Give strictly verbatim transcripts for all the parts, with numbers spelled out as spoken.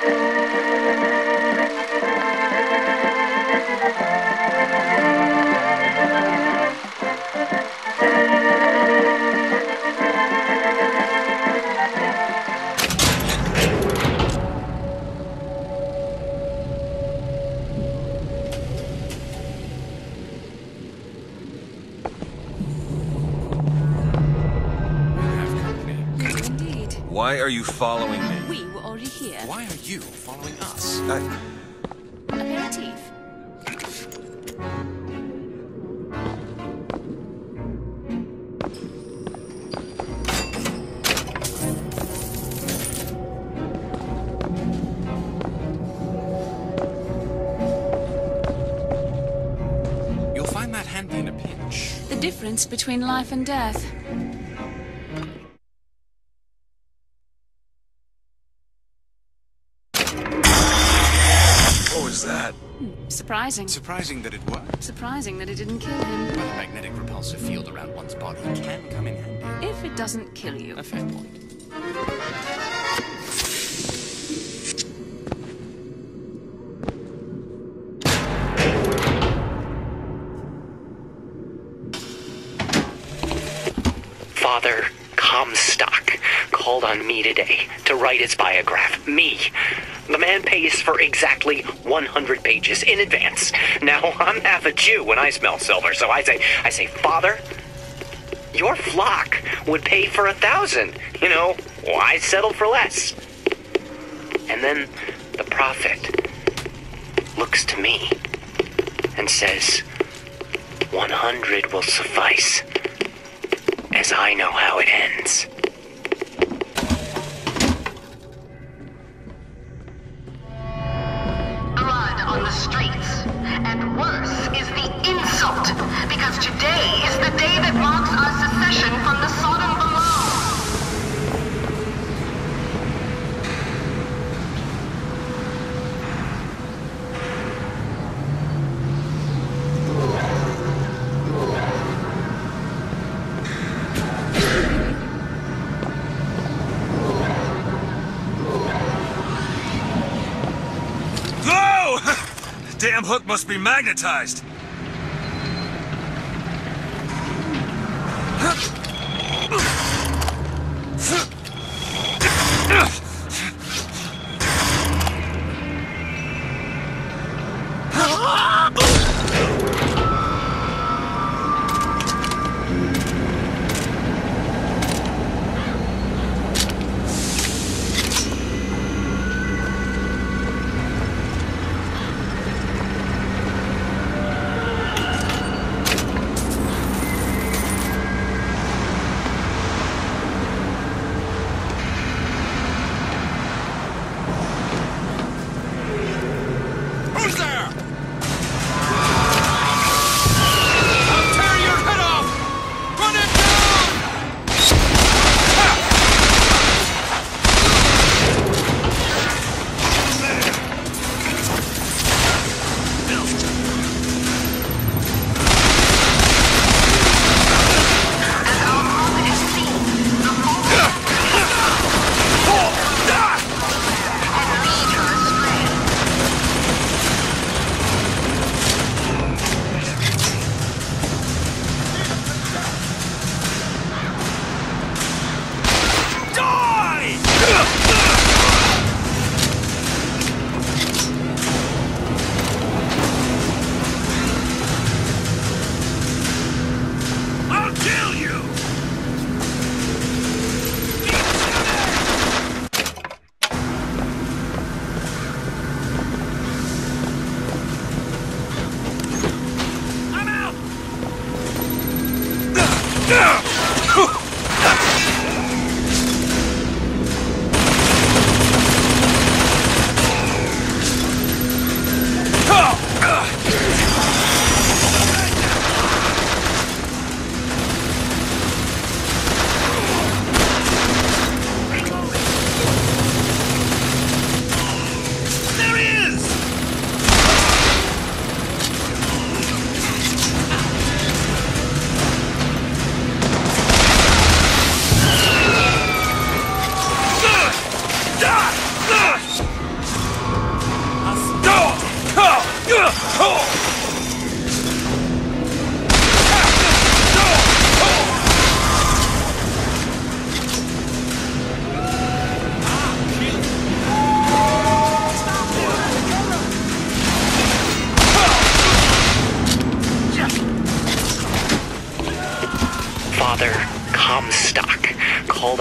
Why are you following me? We were already here. Why are you following us? I... Aperitif. You'll find that handy in a pinch. The difference between life and death. What was that? Hmm, surprising. Surprising that it worked. Surprising that it didn't kill him. But a magnetic repulsive field around one's body can come in handy. If it doesn't kill you. A fair point. Father Comstock called on me today to write his biograph. Me. The man pays for exactly one hundred pages in advance. Now, I'm half a Jew when I smell silver, so I say, I say, Father, your flock would pay for a thousand. You know, why settle for less? And then the prophet looks to me and says, one hundred will suffice, as I know how it ends. Blood on the streets. And worse is the insult, because today is the day that marks our secession from the Sodom below. Damn hook must be magnetized.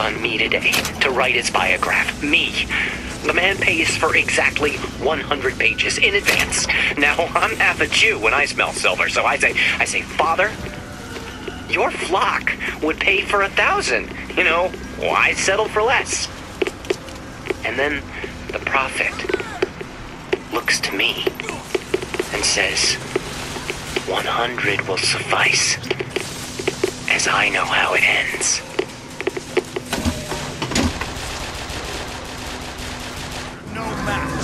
on me today to write his biograph. Me. The man pays for exactly one hundred pages in advance. Now, I'm half a Jew when I smell silver, so I say, I say, Father, your flock would pay for a thousand. You know, why settle for less? And then the prophet looks to me and says, one hundred will suffice, as I know how it ends. No match.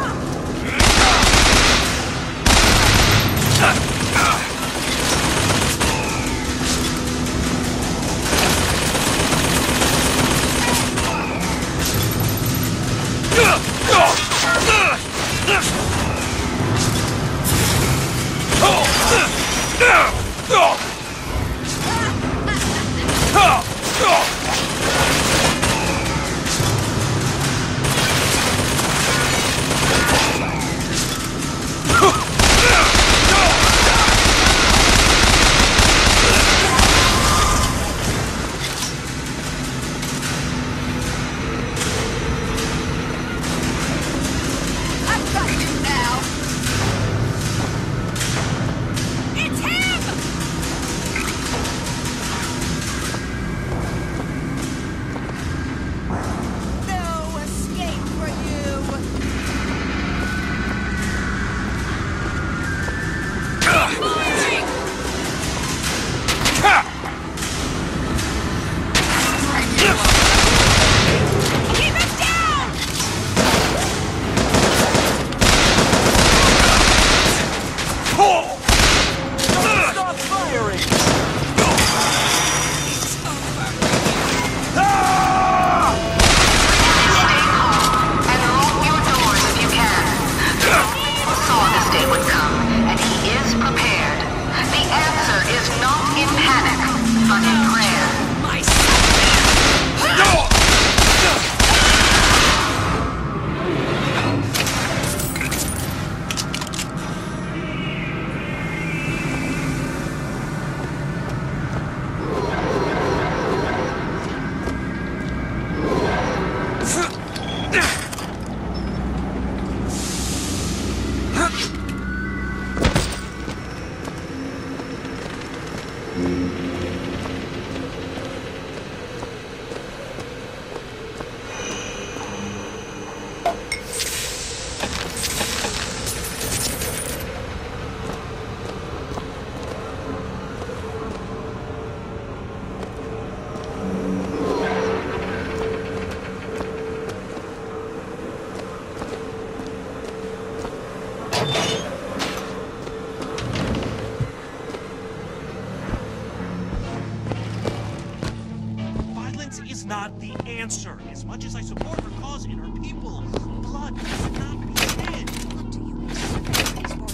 Not the answer. As much as I support her cause and her people, blood does not be shed. What do you expect for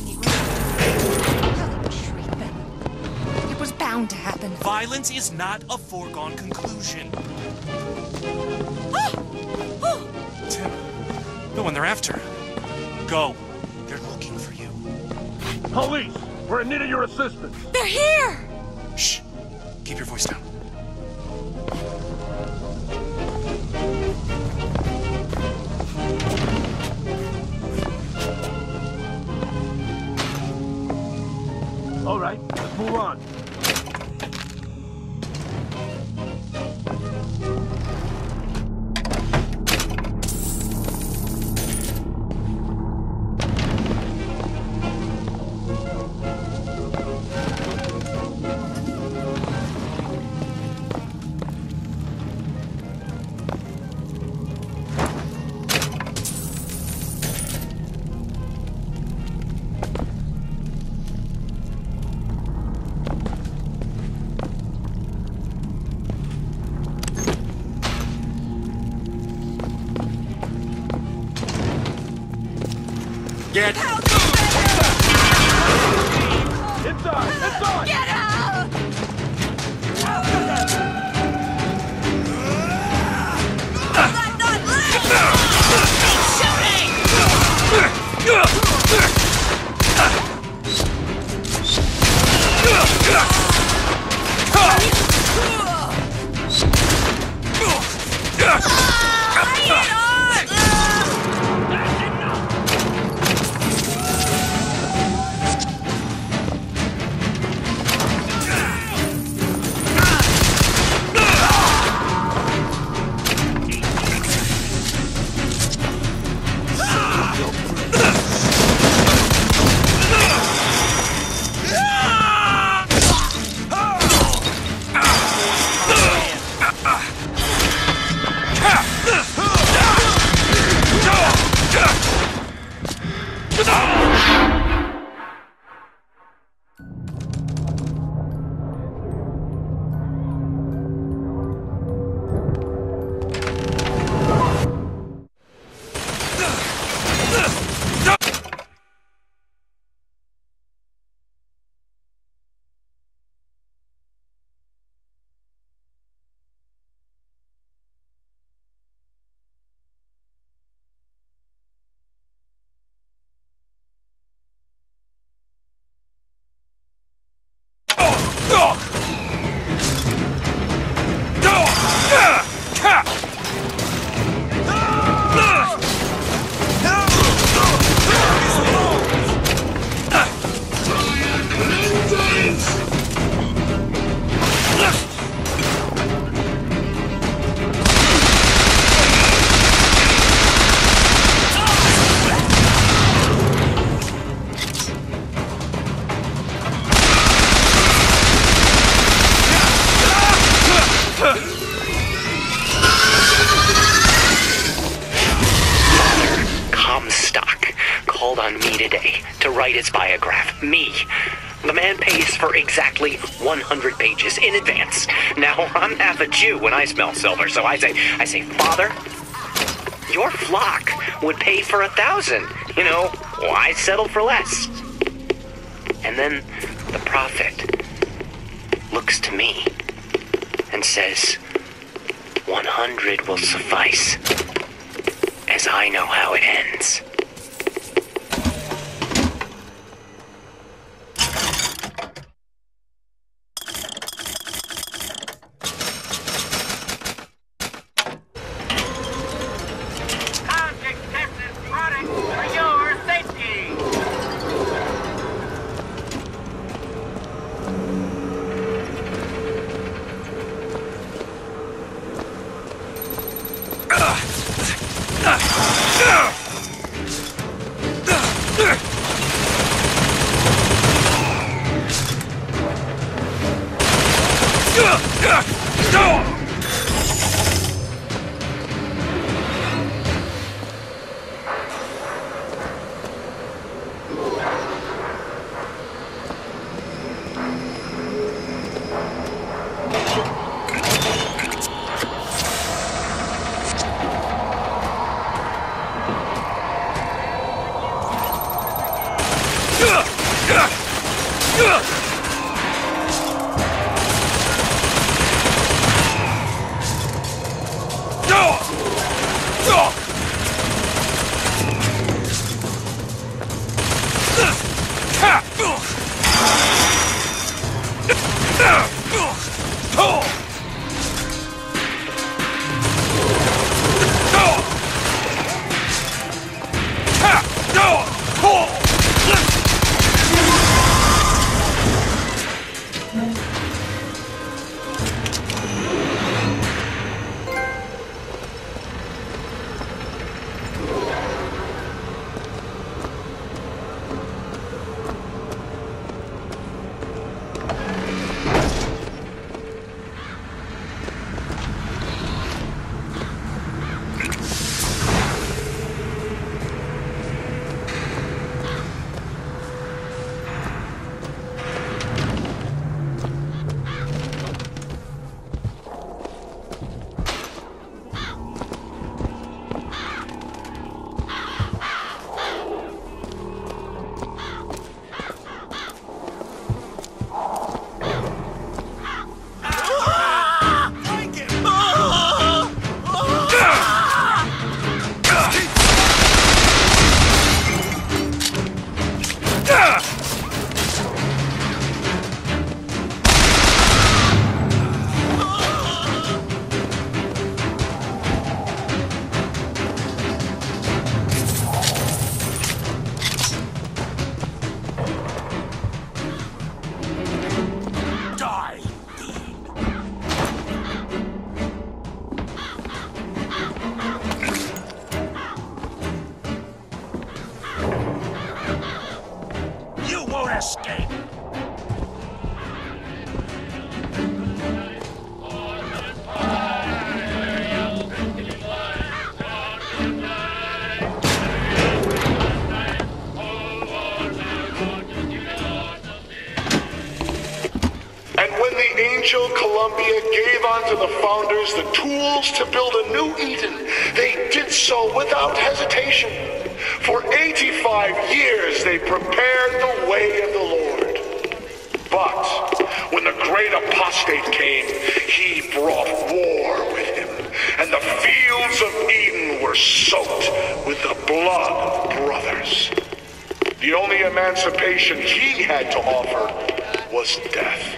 Negro? Treatment. It was bound to happen. Violence is not a foregone conclusion. Tim, the one they're after. Go. They're looking for you. Police! We're in need of your assistance. They're here! Shh. Keep your voice down. All right, let's move on. Get out! Inside! Inside! Get out! I'm not left! Keep shooting! on me today to write his biograph. Me. The man pays for exactly one hundred pages in advance. Now, I'm half a Jew when I smell silver, so I say, I say, Father, your flock would pay for a thousand. You know, why settle for less? And then the prophet looks to me and says, one hundred will suffice, as I know how it ends. Columbia gave unto the founders the tools to build a new Eden, they did so without hesitation. For eighty-five years they prepared the way of the Lord. But when the great apostate came, he brought war with him, and the fields of Eden were soaked with the blood of brothers. The only emancipation he had to offer was death.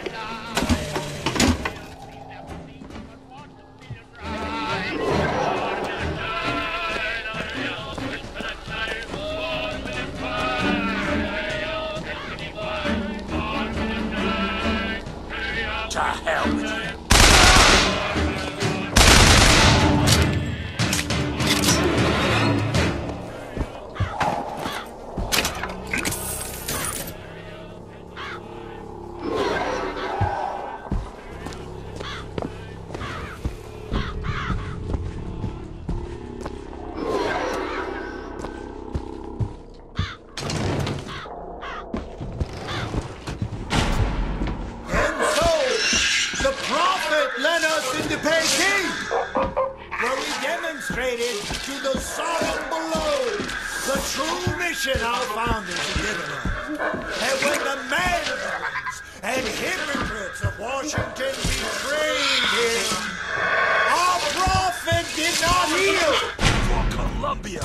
true mission our founders have given us. And when the madmen and hypocrites of Washington betrayed him, our prophet did not heal. For Columbia.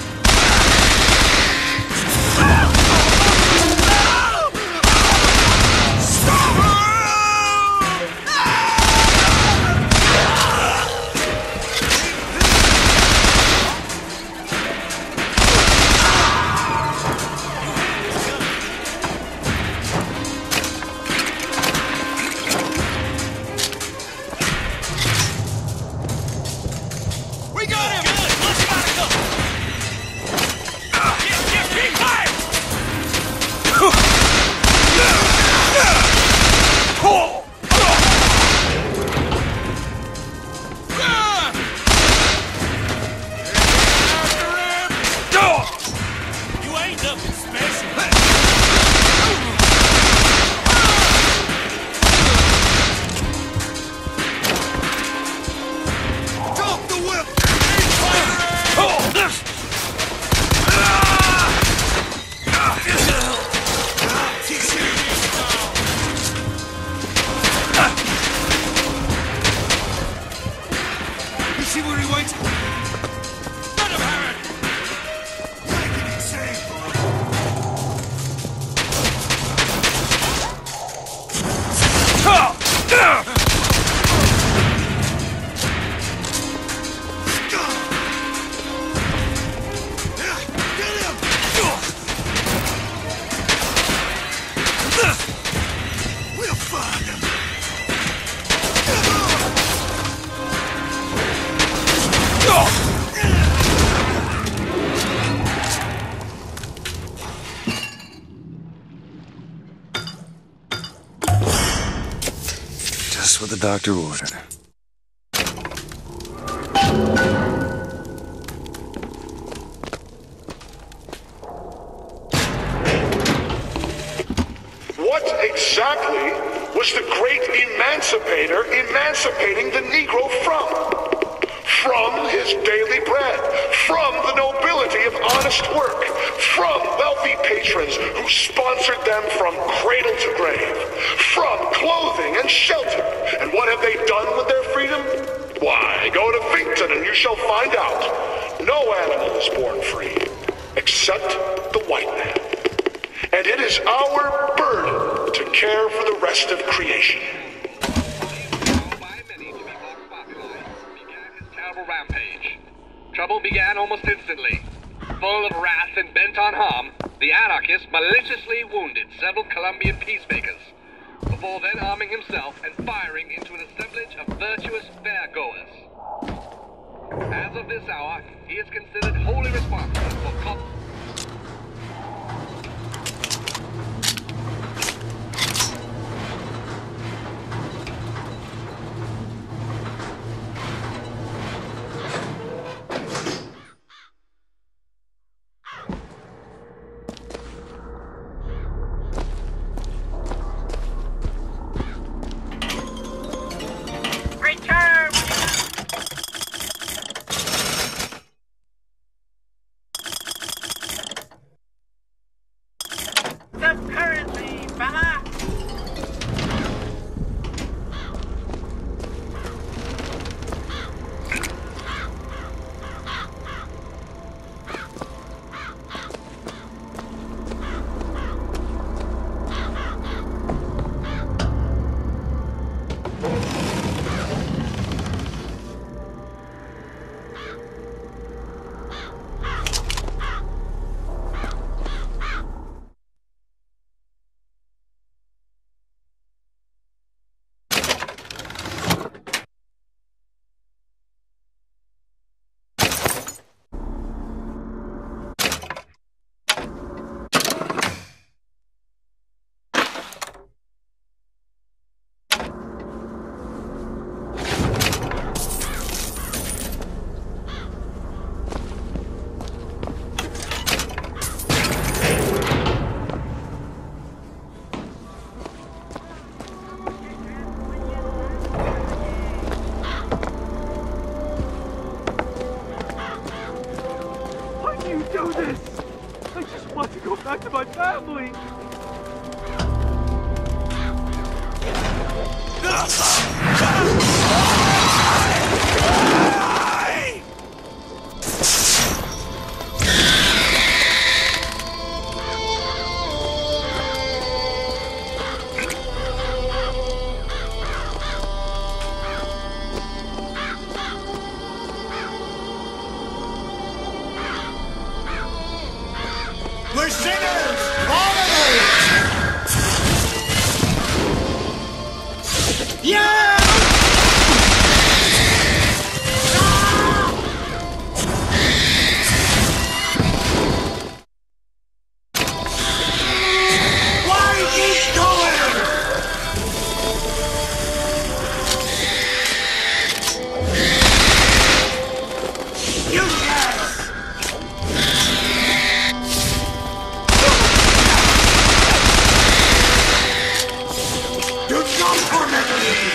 Just what the doctor ordered. What exactly was the great emancipator emancipating the Negro from? From his daily bread, from the nobility of honest work, from wealthy patrons who sponsored them from cradle to grave, from clothing and shelter. And what have they done with their freedom? Why, go to Finkton and you shall find out. No animal is born free, except the white man. And it is our burden to care for the rest of creation. Rampage. Trouble began almost instantly. Full of wrath and bent on harm, the anarchist maliciously wounded several Colombian peacemakers, before then arming himself and firing into an assemblage of virtuous fairgoers. As of this hour, he is considered wholly responsible for cop- do this? I just want to go back to my family. We're sinners! All of us! Yeah! Why keep going? You guys! Do not torment me!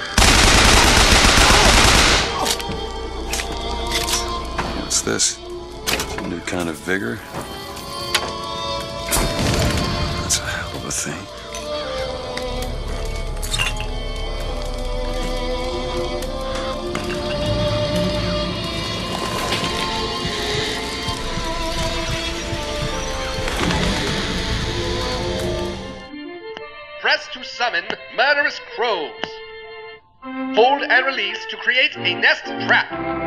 What's this? A new kind of vigor? That's a hell of a thing. Press to summon murderous crows. Hold and release to create a nest trap.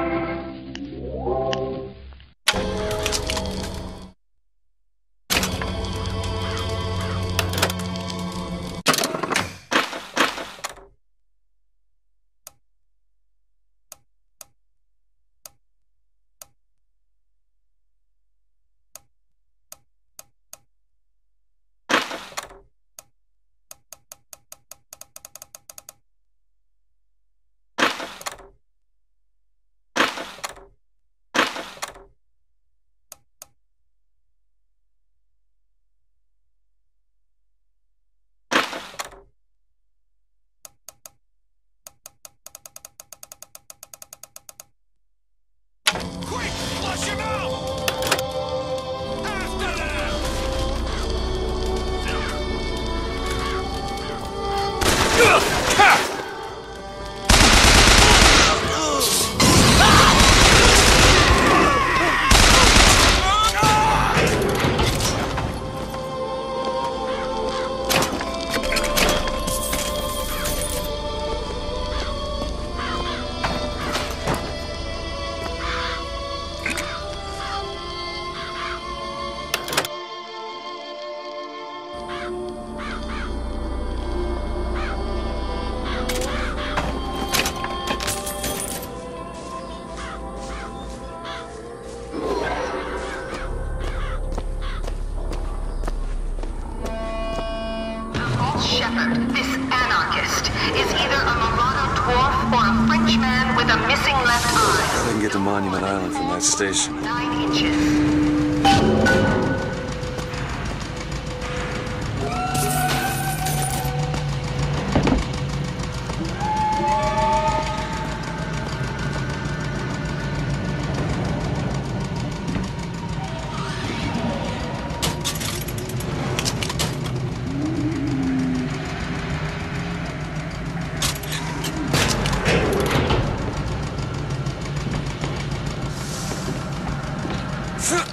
Quick! Flush him out! After them! Shepherd, this anarchist, is either a Marauder dwarf or a Frenchman with a missing left eye. I can get to Monument Island from that station. Nine inches. Huh.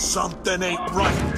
Something ain't right.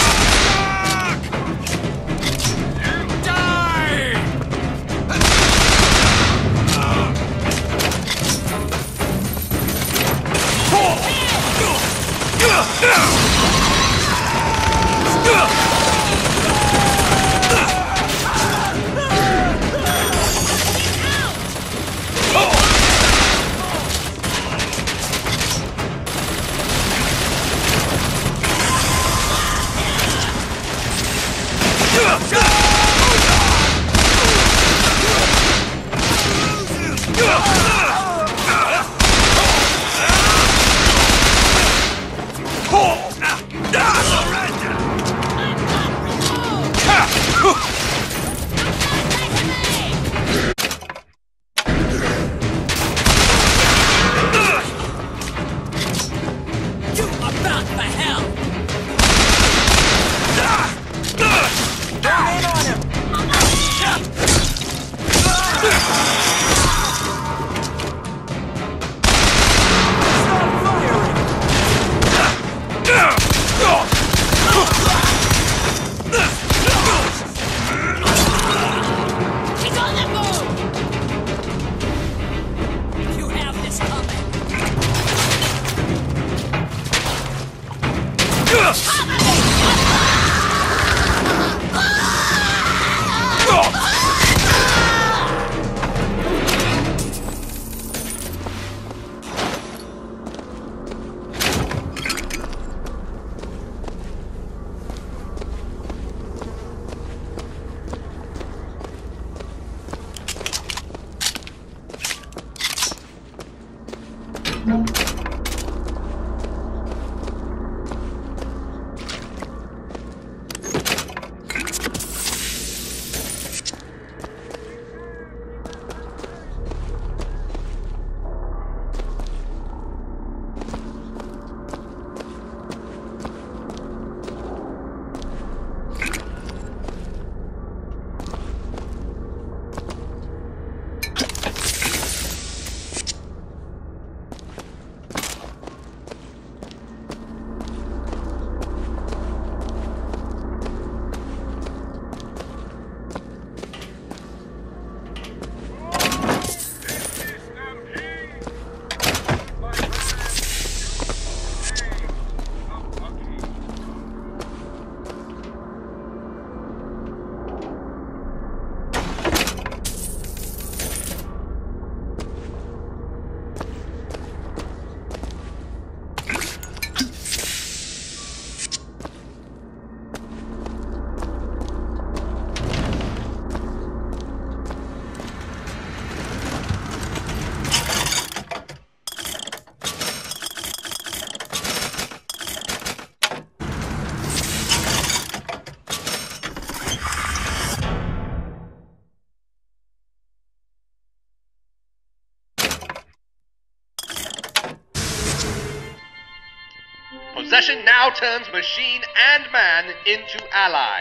Possession now turns machine and man into allies.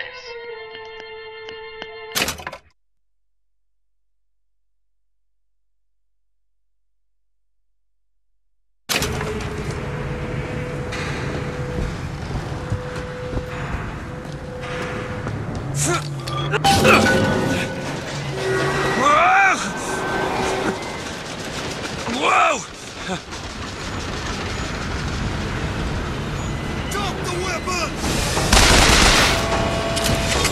Whoa! Drop the weapon!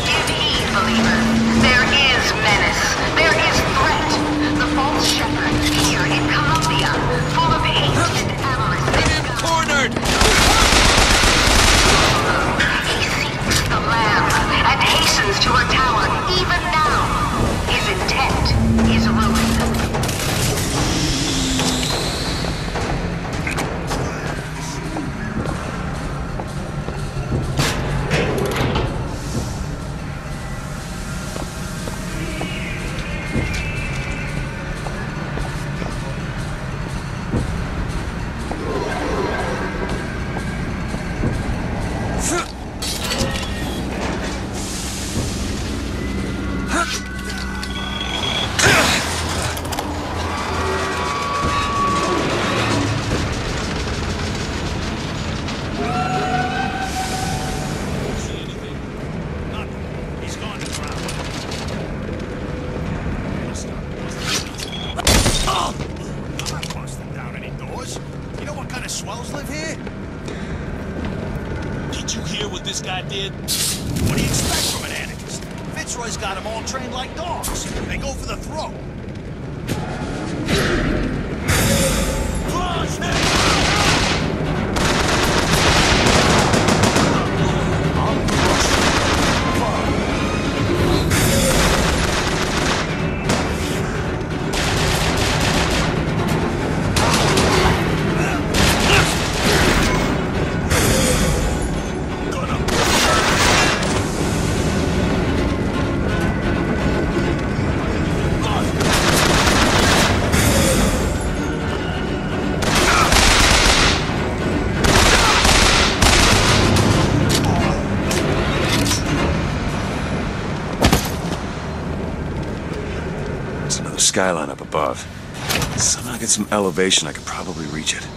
guy did. What do you expect from an anarchist? Fitzroy's got them all trained like dogs. They go for the throat. Push him! Skyline up above. Somehow get some elevation, I could probably reach it.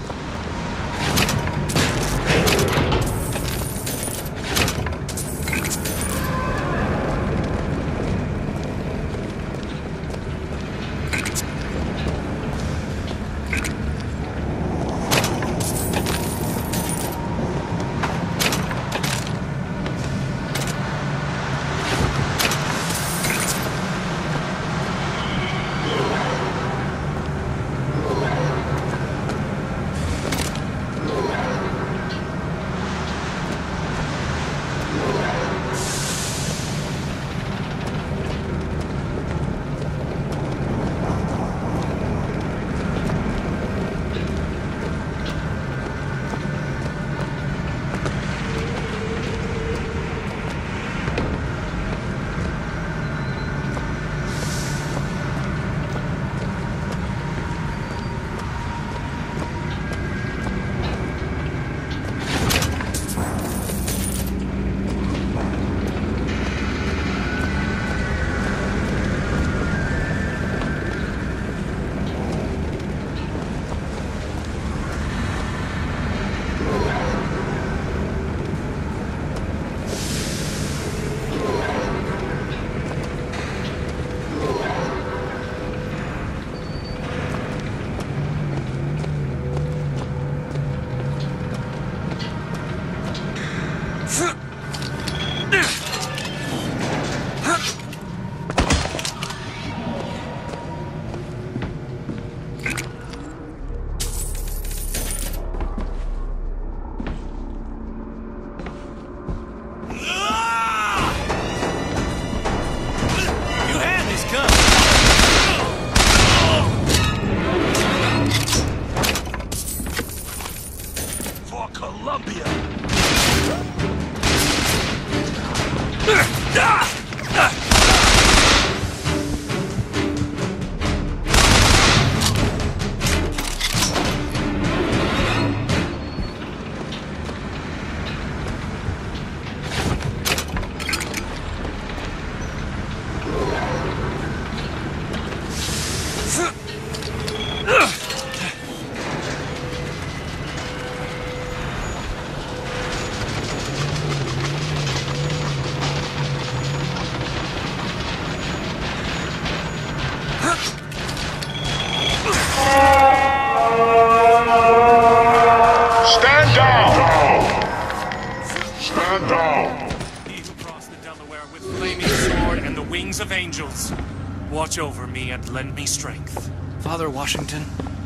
Of angels, watch over me and lend me strength. Father Washington,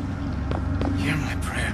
hear my prayer.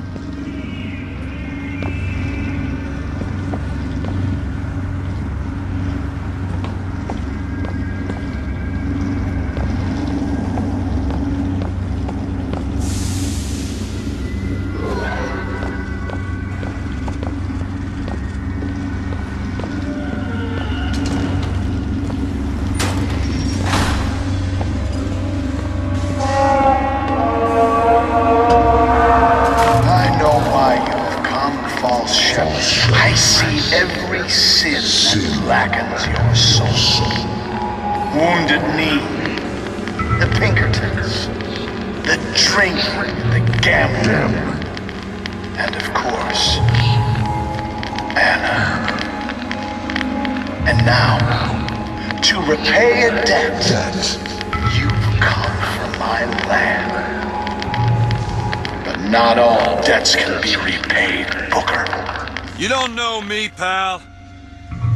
Every sin that blackens your soul. Wounded Knee, the Pinkertons, the drinking, the gambling, and of course, Anna. And now, to repay a debt, you've come from my land. But not all debts can be repaid, Booker. You don't know me, pal.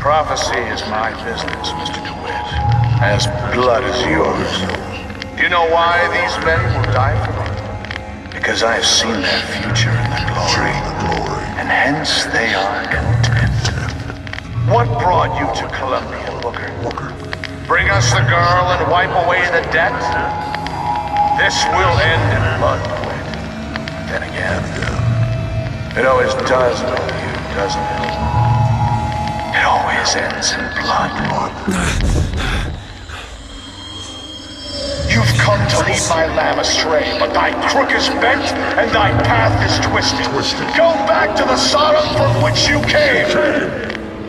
Prophecy is my business, Mister DeWitt. As blood as yours. Do you know why these men will die for me? Because I have seen their future in the glory, and hence they are content. What brought you to Columbia, Booker? Bring us the girl and wipe away the debt? This will end in blood, DeWitt. Then again, it always does with you, doesn't it? It always ends in blood. You've come to lead my lamb astray, but thy crook is bent and thy path is twisted. Go back to the Sodom from which you came!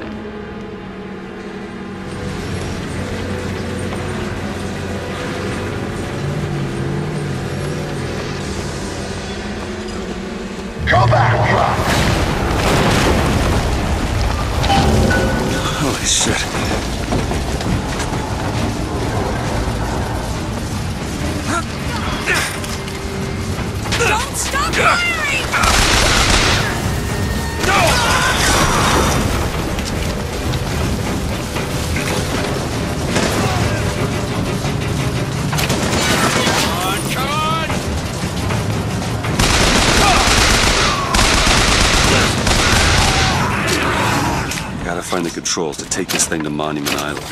Go back! Holy shit. Don't stop firing! Gotta find the controls to take this thing to Monument Island.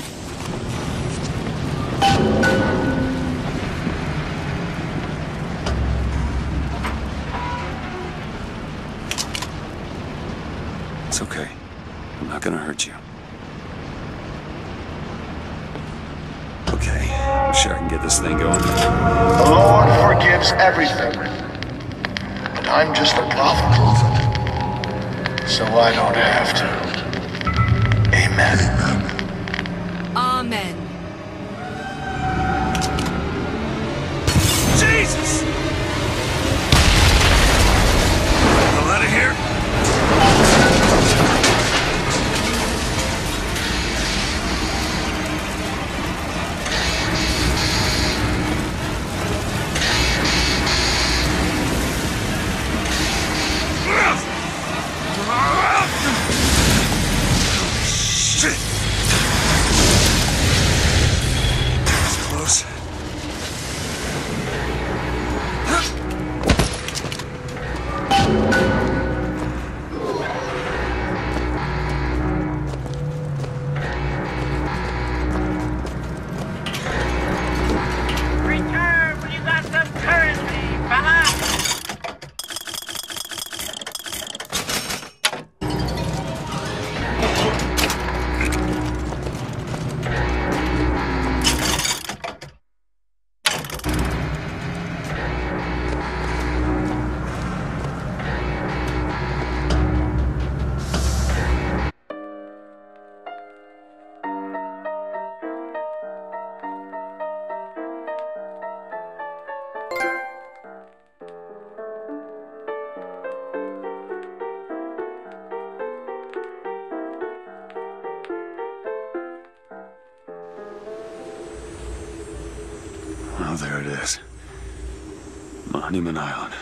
It's okay. I'm not gonna hurt you. Okay, I'm sure I can get this thing going. The Lord forgives everything. But I'm just a prophet. So I don't have to. Amen. Amen. Jesus! Get out of here. Shit! That's close. Return when you got some currency, fella! Oh, there it is. Monument Island.